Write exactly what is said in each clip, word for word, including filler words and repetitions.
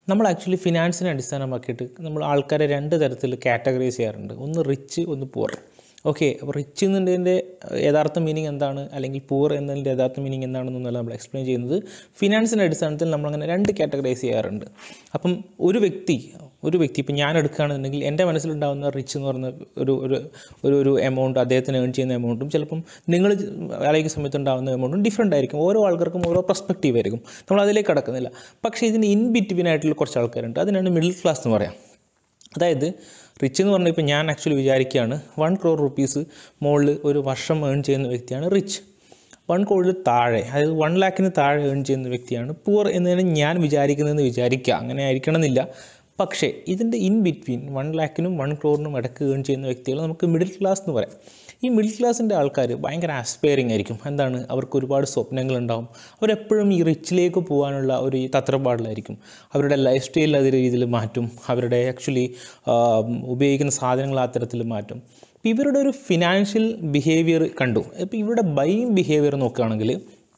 നമ്മൾ ആക്ച്വലി ഫിനാൻസിനെ അടിസ്ഥാനമാക്കിയിട്ട് നമ്മൾ ആൾക്കാരെ രണ്ട് തരത്തിൽ കാറ്റഗറൈസ് ചെയ്യാറുണ്ട്. ഒന്ന് റിച്ച്, ഒന്ന് പുവർ. ഓക്കെ, അപ്പോൾ റിച്ച് എന്നതിൻ്റെ യഥാർത്ഥ മീനിങ് എന്താണ്, അല്ലെങ്കിൽ പുവർ എന്നതിൻ്റെ യഥാർത്ഥ മീനിങ് എന്താണെന്നൊന്നല്ല നമ്മൾ എക്സ്പ്ലെയിൻ ചെയ്യുന്നത്. ഫിനാൻസിൻ്റെ അടിസ്ഥാനത്തിൽ നമ്മളങ്ങനെ രണ്ട് കാറ്റഗറൈസ് ചെയ്യാറുണ്ട്. അപ്പം ഒരു വ്യക്തി ഒരു വ്യക്തി ഇപ്പം ഞാൻ എടുക്കുകയാണെന്നുണ്ടെങ്കിൽ എൻ്റെ മനസ്സിലുണ്ടാകുന്ന റിച്ച് എന്ന് പറയുന്ന ഒരു ഒരു ഒരു ഒരു എമൗണ്ട്, അദ്ദേഹത്തിന് ഏൺ ചെയ്യുന്ന എമൗണ്ടും ചിലപ്പം നിങ്ങൾ ആലോചിക്കുന്ന സമയത്ത് ഉണ്ടാകുന്ന എമൗണ്ടും ഡിഫറെൻ്റ് ആയിരിക്കും. ഓരോ ആൾക്കാർക്കും ഓരോ പെർസ്പെക്റ്റീവ് ആയിരിക്കും. നമ്മൾ അതിലേക്ക് കടക്കുന്നില്ല. പക്ഷേ ഇതിന് ഇൻ ബിറ്റ്വീൻ ആയിട്ടുള്ള കുറച്ച് ആൾക്കാരുണ്ട്. അതിനാണ് മിഡിൽ ക്ലാസ് എന്ന് പറയാം. അതായത് റിച്ച് എന്ന് പറഞ്ഞാൽ ഇപ്പോൾ ഞാൻ ആക്ച്വലി വിചാരിക്കുകയാണ് വൺ ക്രോർ റുപ്പീസ് മുകളിൽ ഒരു വർഷം ഏൺ ചെയ്യുന്ന വ്യക്തിയാണ് റിച്ച്. വൺ ക്രോറിൽ താഴെ, അതായത് വൺ ലാക്കിന് താഴെ ഏൺ ചെയ്യുന്ന വ്യക്തിയാണ് പുവർ എന്നതിന് ഞാൻ വിചാരിക്കുന്നതെന്ന് വിചാരിക്കുക. അങ്ങനെ ആയിരിക്കണമെന്നില്ല. പക്ഷേ ഇതിൻ്റെ ഇൻ ബിറ്റ്വീൻ വൺ ലാക്കിനും വൺ ക്രോറിനും ഇടയ്ക്ക് ഏൺ ചെയ്യുന്ന വ്യക്തികൾ നമുക്ക് മിഡിൽ ക്ലാസ് എന്ന് പറയാം. ഈ മിഡിൽ ക്ലാസ്സിൻ്റെ ആൾക്കാർ ഭയങ്കര ആസ്പയറിങ് ആയിരിക്കും. എന്താണ്, അവർക്ക് ഒരുപാട് സ്വപ്നങ്ങളുണ്ടാവും. അവരെപ്പോഴും ഈ റിച്ചിലേക്ക് പോകാനുള്ള ഒരു തത്രപ്പാടിലായിരിക്കും. അവരുടെ ലൈഫ് സ്റ്റൈൽ അതേ രീതിയിൽ മാറ്റും. അവരുടെ ആക്ച്വലി ഉപയോഗിക്കുന്ന സാധനങ്ങൾ ആ തരത്തിൽ മാറ്റും. ഇപ്പോൾ ഇവരുടെ ഒരു ഫിനാൻഷ്യൽ ബിഹേവിയർ കണ്ടു. ഇപ്പോൾ ഇവരുടെ ബൈയിങ് ബിഹേവിയർ നോക്കുകയാണെങ്കിൽ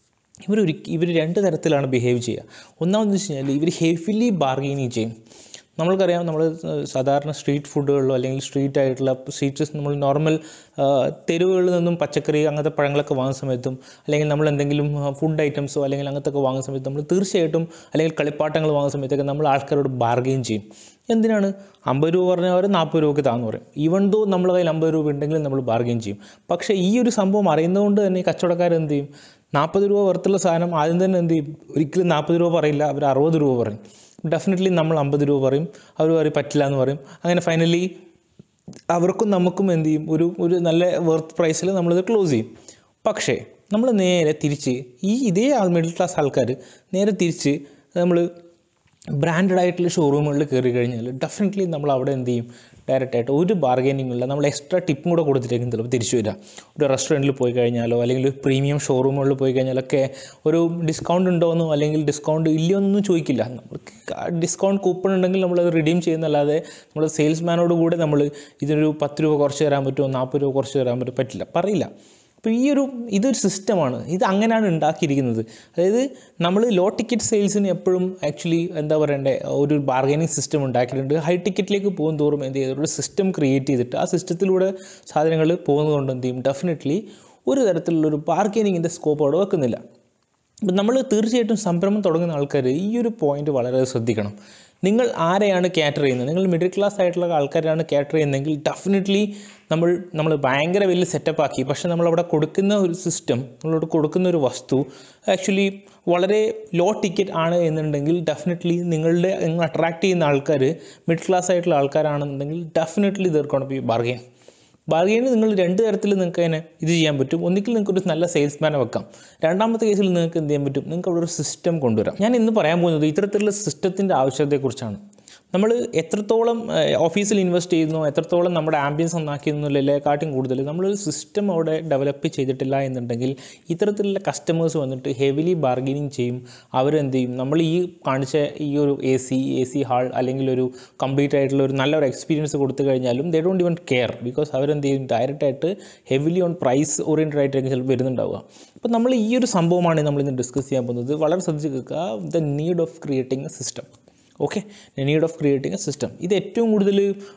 ഇവർ ഒരു ഇവർ രണ്ട് തരത്തിലാണ് ബിഹേവ് ചെയ്യുക. ഒന്നാമെന്ന് വെച്ച് കഴിഞ്ഞാൽ ഇവർ ഹെവിലി ബാർഗെയിനിങ് ചെയ്യും. നമ്മൾക്കറിയാം, നമ്മൾ സാധാരണ സ്ട്രീറ്റ് ഫുഡുകളിലോ അല്ലെങ്കിൽ സ്ട്രീറ്റ് ആയിട്ടുള്ള സ്ട്രീറ്റ്സ് നമ്മൾ നോർമൽ തെരുവുകളിൽ നിന്നും പച്ചക്കറി അങ്ങനത്തെ പഴങ്ങളൊക്കെ വാങ്ങുന്ന സമയത്തും അല്ലെങ്കിൽ നമ്മൾ എന്തെങ്കിലും ഫുഡ് ഐറ്റംസോ അല്ലെങ്കിൽ അങ്ങനത്തെ ഒക്കെ വാങ്ങുന്ന സമയത്ത് നമ്മൾ തീർച്ചയായിട്ടും അല്ലെങ്കിൽ കളിപ്പാട്ടങ്ങൾ വാങ്ങുന്ന സമയത്തൊക്കെ നമ്മൾ ആൾക്കാരോട് ബാർഗെയിൻ ചെയ്യും. എന്തിനാണ്? അമ്പത് രൂപ പറഞ്ഞാൽ അവർ നാൽപ്പത് രൂപയ്ക്ക് താന്ന് പറയും. ഈവൻ ദോ നമ്മുടെ കയ്യിൽ അമ്പത് രൂപ ഉണ്ടെങ്കിലും നമ്മൾ ബാർഗെയിൻ ചെയ്യും. പക്ഷേ ഈ ഒരു സംഭവം അറിയുന്നതുകൊണ്ട് തന്നെ ഈ കച്ചവടക്കാരെന്ത് ചെയ്യും? നാൽപ്പത് രൂപ വർത്തുള്ള സാധനം ആദ്യം തന്നെ എന്ത് ചെയ്യും? ഒരിക്കലും നാൽപ്പത് രൂപ പറയില്ല, അവർ അറുപത് രൂപ പറയും. ഡെഫിനറ്റ്ലി നമ്മൾ അമ്പത് രൂപ പറയും, അവർ പറയും പറ്റില്ല എന്ന് പറയും. അങ്ങനെ ഫൈനലി അവർക്കും നമുക്കും എന്ത് ചെയ്യും? ഒരു ഒരു നല്ല വർത്ത് പ്രൈസിൽ നമ്മളിത് ക്ലോസ് ചെയ്യും. പക്ഷേ നമ്മൾ നേരെ തിരിച്ച് ഈ ഇതേ മിഡിൽ ക്ലാസ് ആൾക്കാർ നേരെ തിരിച്ച് നമ്മൾ ബ്രാൻഡഡ് ആയിട്ടുള്ള ഷോറൂമുകളിൽ കയറി കഴിഞ്ഞാൽ ഡെഫിനറ്റ്ലി നമ്മൾ അവിടെ എന്ത് ചെയ്യും? ഡയറക്റ്റായിട്ട് ഒരു ബാർഗെയിനിങ് ഇല്ല. നമ്മൾ എക്സ്ട്രാ ടിപ്പും കൂടെ കൊടുത്തിട്ടേക്കും ചിലപ്പോൾ തിരിച്ചു വരിക. ഒരു റെസ്റ്റോറൻറ്റിൽ പോയി കഴിഞ്ഞാലോ അല്ലെങ്കിൽ ഒരു പ്രീമിയം ഷോറൂമുകളിൽ പോയി കഴിഞ്ഞാലൊക്കെ ഒരു ഡിസ്കൗണ്ട് ഉണ്ടോയെന്നോ അല്ലെങ്കിൽ ഡിസ്കൗണ്ട് ഇല്ലയോ എന്നൊന്നും ചോദിക്കില്ല. നമുക്ക് ഡിസ്കൗണ്ട് കൂപ്പൺ ഉണ്ടെങ്കിൽ നമ്മളത് റിഡീം ചെയ്യുന്നല്ലാതെ നമ്മൾ സെയിൽസ്മാനോട് കൂടെ നമ്മൾ ഇതിനൊരു പത്ത് രൂപ കുറച്ച് തരാൻ പറ്റുമോ, നാൽപ്പത് രൂപ കുറച്ച് തരാൻ പറ്റുമോ, പറ്റില്ല, പറയില്ല. അപ്പോൾ ഈ ഒരു ഇതൊരു സിസ്റ്റമാണ്. ഇത് അങ്ങനെയാണ് ഉണ്ടാക്കിയിരിക്കുന്നത്. അതായത് നമ്മൾ ലോ ടിക്കറ്റ് സെയിൽസിന് എപ്പോഴും ആക്ച്വലി എന്താ പറയണ്ടേ, ഒരു ബാർഗൈനിങ് സിസ്റ്റം ഉണ്ടാക്കിയിട്ടുണ്ട്. ഹൈ ടിക്കറ്റിലേക്ക് പോകും തോറും എന്ത് ചെയ്തിട്ട് ഒരു സിസ്റ്റം ക്രിയേറ്റ് ചെയ്തിട്ട് ആ സിസ്റ്റത്തിലൂടെ സാധനങ്ങൾ പോകുന്നതുകൊണ്ട് എന്ത് ചെയ്യും? ഡെഫിനറ്റ്ലി ഒരു തരത്തിലുള്ളൊരു ബാർഗൈനിങ്ങിൻ്റെ സ്കോപ്പ് അവിടെ വെക്കുന്നില്ല. അപ്പം നമ്മൾ തീർച്ചയായിട്ടും സംരംഭം തുടങ്ങുന്ന ആൾക്കാർ ഈ ഒരു പോയിന്റ് വളരെ ശ്രദ്ധിക്കണം. നിങ്ങൾ ആരെയാണ് കാറ്റർ ചെയ്യുന്നത്? നിങ്ങൾ മിഡിൽ ക്ലാസ് ആയിട്ടുള്ള ആൾക്കാരാണ് കാറ്റർ ചെയ്യുന്നതെങ്കിൽ ഡെഫിനറ്റ്ലി നമ്മൾ നമ്മൾ ഭയങ്കര വലിയ സെറ്റപ്പ് ആക്കി. പക്ഷേ നമ്മളവിടെ കൊടുക്കുന്ന ഒരു സിസ്റ്റം, നമ്മളോട് കൊടുക്കുന്ന ഒരു വസ്തു ആക്ച്വലി വളരെ ലോ ടിക്കറ്റ് ആണ് എന്നുണ്ടെങ്കിൽ ഡെഫിനറ്റ്ലി നിങ്ങളുടെ നിങ്ങൾ അട്രാക്റ്റ് ചെയ്യുന്ന ആൾക്കാർ മിഡിൽ ക്ലാസ് ആയിട്ടുള്ള ആൾക്കാരാണെന്നുണ്ടെങ്കിൽ ഡെഫിനറ്റ്ലി തീർക്കണം ബി ബാർഗെയിൻ. ബാർഗെയിന് നിങ്ങൾ രണ്ട് തരത്തിൽ നിങ്ങൾക്ക് അതിനെ ഇത് ചെയ്യാൻ പറ്റും. ഒന്നിക്കിൽ നിങ്ങൾക്കൊരു നല്ല സെയിൽസ്മാനെ വെക്കാം. രണ്ടാമത്തെ കേസിൽ നിങ്ങൾക്ക് എന്ത് ചെയ്യാൻ പറ്റും? നിങ്ങൾക്ക് അവിടെ ഒരു സിസ്റ്റം കൊണ്ടുവരാം. ഞാൻ ഇന്ന് പറയാൻ പോകുന്നത് ഇത്തരത്തിലുള്ള സിസ്റ്റത്തിൻ്റെ ആവശ്യകതയെക്കുറിച്ചാണ്. നമ്മൾ എത്രത്തോളം ഓഫീസിൽ ഇൻവെസ്റ്റ് ചെയ്യുന്നു, എത്രത്തോളം നമ്മുടെ ആംബിയൻസ് നന്നാക്കിയെന്നുള്ളതിനെക്കാട്ടും കൂടുതൽ നമ്മളൊരു സിസ്റ്റം അവിടെ ഡെവലപ്പ് ചെയ്തിട്ടില്ല എന്നുണ്ടെങ്കിൽ ഇത്തരത്തിലുള്ള കസ്റ്റമേഴ്സ് വന്നിട്ട് ഹെവിലി ബാർഗെയിനിങ് ചെയ്യും. അവരെന്ത് ചെയ്യും? നമ്മൾ ഈ കാണിച്ച ഈ ഒരു A C A C hall അല്ലെങ്കിൽ ഒരു കംപ്ലീറ്റ് ആയിട്ടുള്ള ഒരു നല്ലൊരു എക്സ്പീരിയൻസ് കൊടുത്തു കഴിഞ്ഞാലും they don't even care. Because അവരെന്ത് ചെയ്യും? ഡയറക്റ്റായിട്ട് ഹെവിലി ഓൺ പ്രൈസ് ഓറിയൻറ്റഡ് ആയിട്ടായിരിക്കും ചിലപ്പോൾ വരുന്നുണ്ടാവുക. അപ്പോൾ നമ്മൾ ഈ ഒരു സംഭവമാണ് നമ്മളിന്ന് ഡിസ്കസ് ചെയ്യാൻ പോകുന്നത്. വളരെ ശ്രദ്ധിച്ച് കേൾക്കുക. The need of creating a system. Okay, need of creating a system. ഇത് ഏറ്റവും കൂടുതൽ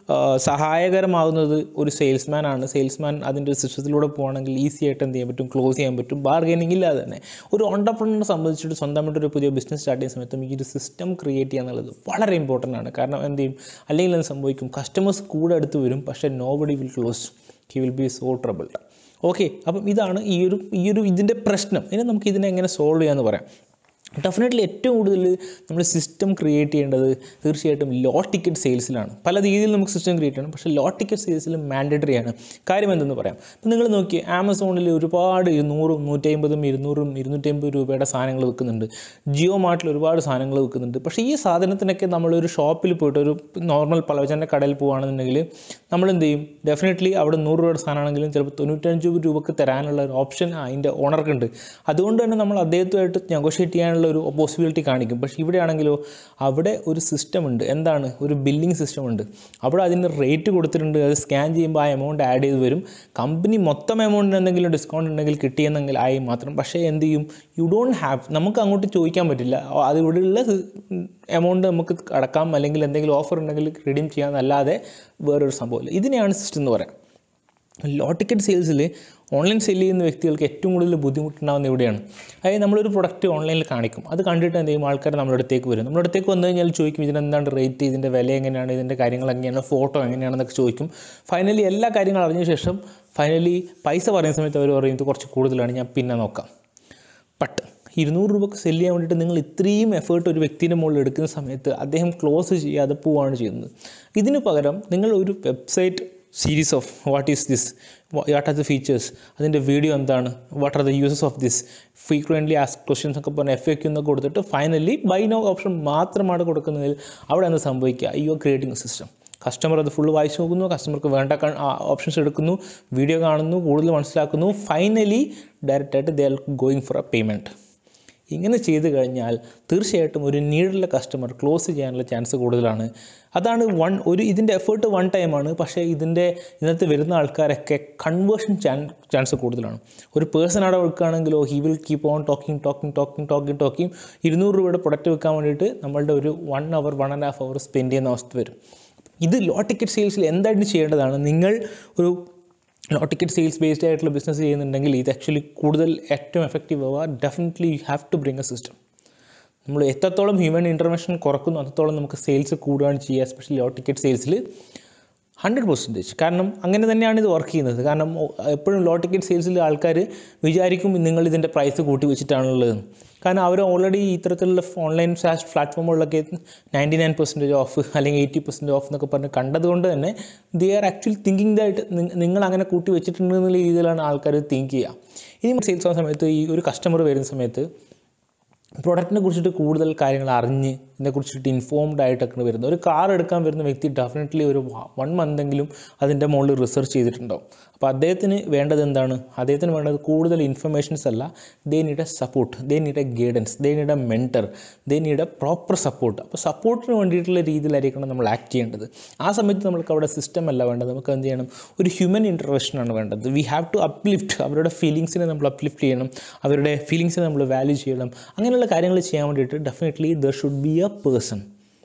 സഹായകരമാകുന്നത് ഒരു സെയിൽസ്മാൻ ആണ്. സെയിൽസ്മാൻ അതിൻ്റെ ഒരു സിസ്റ്റത്തിലൂടെ പോകുകയാണെങ്കിൽ ഈസി ആയിട്ട് എന്ത് ചെയ്യാൻ പറ്റും? ക്ലോസ് ചെയ്യാൻ പറ്റും, ബാർഗെയിനിങ് ഇല്ലാതെ തന്നെ. ഒരു ഓൺടർപ്രണറിനെ സംബന്ധിച്ചിട്ട് സ്വന്തമായിട്ടൊരു പുതിയ ബിസിനസ് സ്റ്റാർട്ട് ചെയ്യുന്ന സമയത്തും ഈ ഒരു സിസ്റ്റം ക്രിയേറ്റ് ചെയ്യുക എന്നുള്ളത് വളരെ ഇമ്പോർട്ടൻ്റ് ആണ്. കാരണം എന്ത് ചെയ്യും? അല്ലെങ്കിൽ എന്ത് സംഭവിക്കും? കസ്റ്റമേഴ്സ് കൂടെ അടുത്ത് വരും, പക്ഷേ nobody will close, he will be so troubled. Okay, അപ്പം ഇതാണ് ഈ ഒരു ഈ ഒരു ഇതിൻ്റെ പ്രശ്നം. ഇനി നമുക്ക് ഇതിനെ എങ്ങനെ സോൾവ് ചെയ്യാമെന്ന് പറയാം. ഡെഫിനറ്റ്ലി ഏറ്റവും കൂടുതൽ നമ്മൾ സിസ്റ്റം ക്രിയേറ്റ് ചെയ്യേണ്ടത് തീർച്ചയായിട്ടും ലോ ടിക്കറ്റ് സെയിൽസിലാണ്. പല രീതിയിൽ നമുക്ക് സിസ്റ്റം ക്രിയേറ്റ് ചെയ്യണം, പക്ഷേ ലോ ടിക്കറ്റ് സെയിൽസിൽ മാൻഡേറ്ററി ആണ്. കാര്യം എന്തെന്ന് പറയാം. ഇപ്പം നിങ്ങൾ നോക്കി, ആമസോണിൽ ഒരുപാട് നൂറും നൂറ്റമ്പതും ഇരുന്നൂറും ഇരുന്നൂറ്റമ്പത് രൂപയുടെ സാധനങ്ങൾ വിൽക്കുന്നുണ്ട്. ജിയോ മാർട്ടിൽ ഒരുപാട് സാധനങ്ങൾ വിൽക്കുന്നുണ്ട്. പക്ഷേ ഈ സാധനത്തിനൊക്കെ നമ്മളൊരു ഷോപ്പിൽ പോയിട്ട് ഒരു നോർമൽ പലവ്യഞ്ജന കടയിൽ പോകുകയാണെന്നുണ്ടെങ്കിൽ നമ്മൾ എന്ത് ചെയ്യും? ഡെഫിനറ്റ്ലി അവിടെ നൂറ് രൂപയുടെ സാധനമാണെങ്കിലും ചിലപ്പോൾ തൊണ്ണൂറ്റഞ്ച് രൂപയ്ക്ക് തരാനുള്ള ഒരു ഓപ്ഷൻ അതിൻ്റെ ഓണർക്കുണ്ട്. അതുകൊണ്ട് തന്നെ നമ്മൾ അദ്ദേഹത്തുമായിട്ട് നെഗോഷിയേറ്റ് ചെയ്യാനുള്ള എന്നുള്ള ഒരു പോസിബിലിറ്റി കാണിക്കും. പക്ഷേ ഇവിടെയാണെങ്കിലോ അവിടെ ഒരു സിസ്റ്റം ഉണ്ട്. എന്താണ്? ഒരു ബില്ലിംഗ് സിസ്റ്റം ഉണ്ട്. അവിടെ അതിന് റേറ്റ് കൊടുത്തിട്ടുണ്ട്. അത് സ്കാൻ ചെയ്യുമ്പോൾ ആ എമൗണ്ട് ആഡ് ചെയ്ത് വരും. കമ്പനി മൊത്തം എമൗണ്ടിന് എന്തെങ്കിലും ഡിസ്കൗണ്ട് ഉണ്ടെങ്കിൽ കിട്ടിയെന്നെങ്കിൽ ആയി മാത്രം. പക്ഷേ എന്ത് ചെയ്യും? യു ഡോണ്ട് ഹാവ്, നമുക്ക് അങ്ങോട്ട് ചോദിക്കാൻ പറ്റില്ല. അത് ഇവിടെയുള്ള എമൗണ്ട് നമുക്ക് അടക്കാം, അല്ലെങ്കിൽ എന്തെങ്കിലും ഓഫർ ഉണ്ടെങ്കിൽ റിഡീം ചെയ്യാമെന്നല്ലാതെ വേറൊരു സംഭവമില്ല. ഇതിനെയാണ് സിസ്റ്റം എന്ന് പറയാം. ലോ ടിക്കറ്റ് സെയിൽസിൽ ഓൺലൈൻ സെല് ചെയ്യുന്ന വ്യക്തികൾക്ക് ഏറ്റവും കൂടുതൽ ബുദ്ധിമുട്ടുണ്ടാകുന്ന എവിടെയാണ്? അതായത് നമ്മളൊരു പ്രൊഡക്റ്റ് ഓൺലൈനിൽ കാണിക്കും. അത് കണ്ടിട്ട് എന്ത് ചെയ്യും? ആൾക്കാർ നമ്മുടെ അടുത്തേക്ക് വരും. നമ്മുടെ അടുത്തേക്ക് വന്നു കഴിഞ്ഞാൽ ചോദിക്കും ഇതിനെന്താണ് റേറ്റ്, ഇതിൻ്റെ വില എങ്ങനെയാണ്, ഇതിൻ്റെ കാര്യങ്ങൾ എങ്ങനെയാണ്, ഫോട്ടോ എങ്ങനെയാണെന്നൊക്കെ ചോദിക്കും. ഫൈനലി എല്ലാ കാര്യങ്ങളും അറിഞ്ഞ ശേഷം ഫൈനലി പൈസ പറയുന്ന സമയത്ത് അവർ പറയും ഇത് കുറച്ച് കൂടുതലാണ്, ഞാൻ പിന്നെ നോക്കാം. ബട്ട് ഇരുന്നൂറ് രൂപക്ക് സെല് ചെയ്യാൻ വേണ്ടിയിട്ട് നിങ്ങൾ ഇത്രയും എഫേർട്ട് ഒരു വ്യക്തിൻ്റെ മുകളിൽ എടുക്കുന്ന സമയത്ത് അദ്ദേഹം ക്ലോസ് ചെയ്യാതെ പോവുകയാണ് ചെയ്യുന്നത്. ഇതിന് പകരം നിങ്ങൾ ഒരു website series of what is this, what are the features, അതിൻ്റെ വീഡിയോ എന്താണ്, what are the uses of this, frequently ask questions ഒക്കെ പറഞ്ഞ് എഫ് എ ക്യൂ എന്നൊക്കെ കൊടുത്തിട്ട് ഫൈനലി ബൈ നോ ഓപ്ഷൻ മാത്രമാണ് കൊടുക്കുന്നതിൽ അവിടെ എന്താ സംഭവിക്കുക? You are creating a system. Customer അത് ഫുള്ള് വായിച്ച് നോക്കുന്നു, കസ്റ്റമർക്ക് വേണ്ട ഓപ്ഷൻസ് എടുക്കുന്നു, വീഡിയോ കാണുന്നു, കൂടുതൽ മനസ്സിലാക്കുന്നു, ഫൈനലി ഡയറക്റ്റായിട്ട് they are going for a payment. ഇങ്ങനെ ചെയ്ത് കഴിഞ്ഞാൽ തീർച്ചയായിട്ടും ഒരു നീഡുള്ള കസ്റ്റമർ ക്ലോസ് ചെയ്യാനുള്ള ചാൻസ് കൂടുതലാണ്. അതാണ് വൺ ഒരു ഇതിൻ്റെ എഫേർട്ട് വൺ ടൈമാണ്. പക്ഷേ ഇതിൻ്റെ ഇതിനകത്ത് വരുന്ന ആൾക്കാരൊക്കെ കൺവേർഷൻ ചാൻ ചാൻസ് കൂടുതലാണ്. ഒരു പേഴ്സൺ അവിടെ വെക്കുകയാണെങ്കിലോ he will keep on talking talking talking talking talking ഇരുന്നൂറ് രൂപയുടെ പ്രൊഡക്റ്റ് വെക്കാൻ വേണ്ടിയിട്ട് നമ്മളുടെ ഒരു one hour one and half hour spend ചെയ്യുന്ന അവസ്ഥ വരും. ഇത് ലോ ടിക്കറ്റ് സെയിൽസിൽ എന്തായിട്ട് ചെയ്യേണ്ടതാണ്? നിങ്ങൾ ഒരു ലോ ടിക്കറ്റ് സെയിൽസ് ബേസ്ഡ് ആയിട്ടുള്ള ബിസിനസ് ചെയ്യുന്നുണ്ടെങ്കിൽ ഇത് ആക്ച്വലി കൂടുതൽ ഏറ്റവും എഫക്റ്റീവ് ആവുക definitely you have to bring A system. നമ്മൾ എത്രത്തോളം ഹ്യൂമൻ ഇൻ്റർവെൻഷൻ കുറക്കുന്നു അത്രത്തോളം നമുക്ക് സെയിൽസ് കൂടുകയാണ് ചെയ്യുക, എസ്പെഷ്യലി ലോ ടിക്കറ്റ് സെയിൽസിൽ ഹൺഡ്രഡ് പെർസെൻറ്റേജ്. കാരണം അങ്ങനെ തന്നെയാണ് ഇത് വർക്ക് ചെയ്യുന്നത്. കാരണം എപ്പോഴും ലോ ടിക്കറ്റ് സെയിൽസിൽ ആൾക്കാർ വിചാരിക്കും നിങ്ങൾ ഇതിൻ്റെ പ്രൈസ് കൂട്ടി വെച്ചിട്ടാണുള്ളത്. കാരണം അവർ ഓൾറെഡി ഇത്തരത്തിലുള്ള ഓൺലൈൻ സാസ് പ്ലാറ്റ്ഫോമുകളിലൊക്കെ നയൻറ്റി നയൻ പെർസെൻറ്റേജ് ഓഫ് അല്ലെങ്കിൽ എയ്റ്റി പെർസെൻറ്റേജ് ഓഫ് എന്നൊക്കെ പറഞ്ഞ് കണ്ടതുകൊണ്ട് തന്നെ they are actually thinking that നിങ്ങൾ അങ്ങനെ കൂട്ടി വെച്ചിട്ടുണ്ടെന്നുള്ള രീതിയിലാണ് ആൾക്കാർ തിങ്ക് ചെയ്യുക. ഇനി സെയിൽസ് ആവുന്ന സമയത്ത് ഈ ഒരു കസ്റ്റമർ വരുന്ന സമയത്ത് പ്രൊഡക്റ്റിനെ കുറിച്ചിട്ട് കൂടുതൽ കാര്യങ്ങൾ അറിഞ്ഞ് ഇതിനെക്കുറിച്ചിട്ട് ഇൻഫോംഡ് ആയിട്ടൊക്കെ വരുന്നത്. ഒരു കാർ എടുക്കാൻ വരുന്ന വ്യക്തി ഡെഫിനറ്റ്ലി ഒരു വൺ മന്തെങ്കിലും അതിൻ്റെ മുകളിൽ റിസർച്ച് ചെയ്തിട്ടുണ്ടാവും. അപ്പോൾ അദ്ദേഹത്തിന് വേണ്ടത് എന്താണ്? അദ്ദേഹത്തിന് വേണ്ടത് കൂടുതൽ ഇൻഫർമേഷൻസ് അല്ല, they need a support, they need a guidance, they need a mentor, they need a proper support. അപ്പോൾ സപ്പോർട്ടിന് വേണ്ടിയിട്ടുള്ള രീതിയിലായിരിക്കണം നമ്മൾ ആക്ട് ചെയ്യേണ്ടത്. ആ സമയത്ത് നമുക്ക് അവിടെ സിസ്റ്റം അല്ല വേണ്ടത്, നമുക്ക് എന്ത് ചെയ്യണം? ഒരു ഹ്യൂമൻ ഇൻറ്റർവെൻഷനാണ് വേണ്ടത്. വി ഹാവ് ടു അപ്ലിഫ്റ്റ്, അവരുടെ ഫീലിങ്സിനെ നമ്മൾ അപ്ലിഫ്റ്റ് ചെയ്യണം, അവരുടെ ഫീലിങ്സിനെ നമ്മൾ വാല്യൂ ചെയ്യണം. അങ്ങനെയുള്ള കാര്യങ്ങൾ ചെയ്യാൻ വേണ്ടിയിട്ട് definitely there should be a person.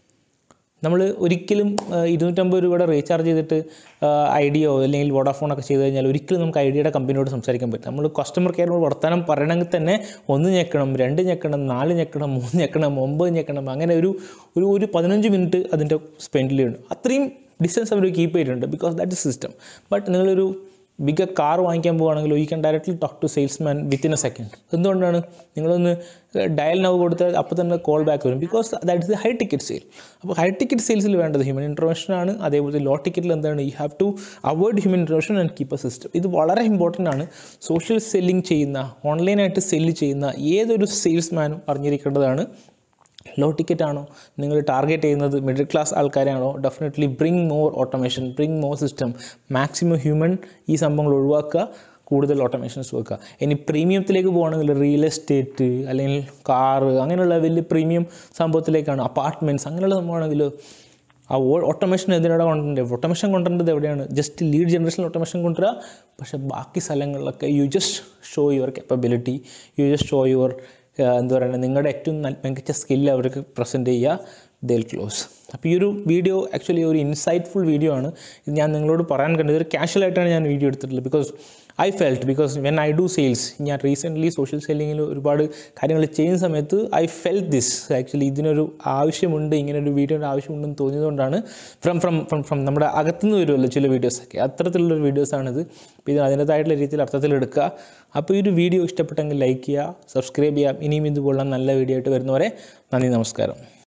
നമ്മൾ ഒരിക്കലും ഇരുന്നൂറ്റമ്പത് രൂപയുടെ റീചാർജ് ചെയ്തിട്ട് ഐഡിയോ അല്ലെങ്കിൽ വോഡാഫോണൊക്കെ ചെയ്ത് കഴിഞ്ഞാൽ ഒരിക്കലും നമുക്ക് ഐഡിയയുടെ കമ്പനിയോട് സംസാരിക്കാൻ പറ്റും. നമ്മൾ കസ്റ്റമർ കെയറിനോട് വർത്തമാനം പറയണമെങ്കിൽ തന്നെ ഒന്ന് ഞെക്കണം, രണ്ട് ഞെക്കണം, നാല് ഞെക്കണം, മൂന്ന് ഞെക്കണം, ഒമ്പത് ഞെക്കണം, അങ്ങനെ ഒരു ഒരു ഒരു പതിനഞ്ച് മിനിറ്റ് അതിൻ്റെ സ്പെൻഡിൽ ഉണ്ട്. അത്രയും ഡിസ്റ്റൻസ് അവർ കീപ്പ് ചെയ്തിട്ടുണ്ട്. Because that is system. But നിങ്ങളൊരു ബിഗ് കാർ വാങ്ങിക്കാൻ പോകുകയാണെങ്കിൽ you can directly talk to salesman within a second. എന്തുകൊണ്ടാണ്? നിങ്ങളൊന്ന് ഡയൽ നൗ കൊടുത്താൽ അപ്പോൾ തന്നെ കോൾ ബാക്ക് വരും. Because that is the high ticket sale. അപ്പോൾ ഹൈ ടിക്കറ്റ് സെയിൽസിൽ വേണ്ടത് ഹ്യൂമൻ ഇൻറ്റർവെൻഷൻ ആണ്. അതേപോലെ ലോ ടിക്കറ്റിൽ എന്താണ്? You have to avoid human intervention and keep a system. ഇത് വളരെ ഇമ്പോർട്ടൻ്റ് ആണ്. സോഷ്യൽ സെല്ലിംഗ് ചെയ്യുന്ന, ഓൺലൈനായിട്ട് സെല്ല് ചെയ്യുന്ന ഏതൊരു സെയിൽസ്മാനും അറിഞ്ഞിരിക്കേണ്ടതാണ്. ലോ ടിക്കറ്റ് ആണോ നിങ്ങൾ ടാർഗറ്റ് ചെയ്യുന്നത്, മിഡിൽ ക്ലാസ് ആൾക്കാരാണോ, definitely bring more automation, bring more system, maximum human ഈ സംഭവങ്ങൾ ഒഴിവാക്കുക, കൂടുതൽ ഓട്ടോമേഷൻസ് വെക്കുക. ഇനി പ്രീമിയത്തിലേക്ക് പോകുകയാണെങ്കിൽ റിയൽ എസ്റ്റേറ്റ് അല്ലെങ്കിൽ കാറ് അങ്ങനെയുള്ള വലിയ പ്രീമിയം സംഭവത്തിലേക്കാണ്, അപ്പാർട്ട്മെൻറ്റ്സ് അങ്ങനെയുള്ള സംഭവമാണെങ്കിൽ ആ ഓട്ടോമേഷൻ എന്തിനാണ് കൊണ്ടുവരേണ്ടത്? ഓട്ടോമേഷൻ കൊണ്ടുവരേണ്ടത് എവിടെയാണ്? ജസ്റ്റ് ലീഡ് ജനറേഷൻ ഓട്ടോമേഷൻ കൊണ്ടുവരിക. പക്ഷേ ബാക്കി സ്ഥലങ്ങളിലൊക്കെ you just show your capability, you just show your എന്താ പറയുക, നിങ്ങളുടെ ഏറ്റവും മികച്ച സ്കില്ല് അവർക്ക് പ്രസൻറ്റ് ചെയ്യുക, ദെൽ ക്ലോസ്. അപ്പോൾ ഈ ഒരു വീഡിയോ ആക്ച്വലി ഒരു ഇൻസൈറ്റ്ഫുൾ വീഡിയോ ആണ്. ഇത് ഞാൻ നിങ്ങളോട് പറയാൻ കണ്ടത് ഒരു കാഷ്വലായിട്ടാണ് ഞാൻ വീഡിയോ എടുത്തിട്ടുള്ളത്. Because I felt, because when I do sales, ഞാൻ റീസെൻ്റ്ലി സോഷ്യൽ സെല്ലിങ്ങിൽ ഒരുപാട് കാര്യങ്ങൾ ചെയ്യുന്ന സമയത്ത് ഐ ഫെൽറ്റ് ദിസ്. ആക്ച്വലി ഇതിനൊരു ആവശ്യമുണ്ട്, ഇങ്ങനൊരു വീഡിയോയുടെ ആവശ്യമുണ്ടെന്ന് തോന്നിയതുകൊണ്ടാണ് ഫ്രം ഫ്രം ഫ്രം ഫ്രം നമ്മുടെ അകത്തുനിന്ന് വരുമല്ലോ ചില വീഡിയോസൊക്കെ, അത്തരത്തിലുള്ളൊരു വീഡിയോസാണിത്. അപ്പോൾ ഇത് അതിൻ്റേതായിട്ടുള്ള രീതിയിൽ അർത്ഥത്തിലെടുക്കുക. അപ്പോൾ ഈ ഒരു വീഡിയോ ഇഷ്ടപ്പെട്ടെങ്കിൽ ലൈക്ക് ചെയ്യുക, സബ്സ്ക്രൈബ് ചെയ്യാം. ഇനിയും ഇതുപോലുള്ള നല്ല വീഡിയോ ആയിട്ട് വരുന്നവരെ നന്ദി, നമസ്കാരം.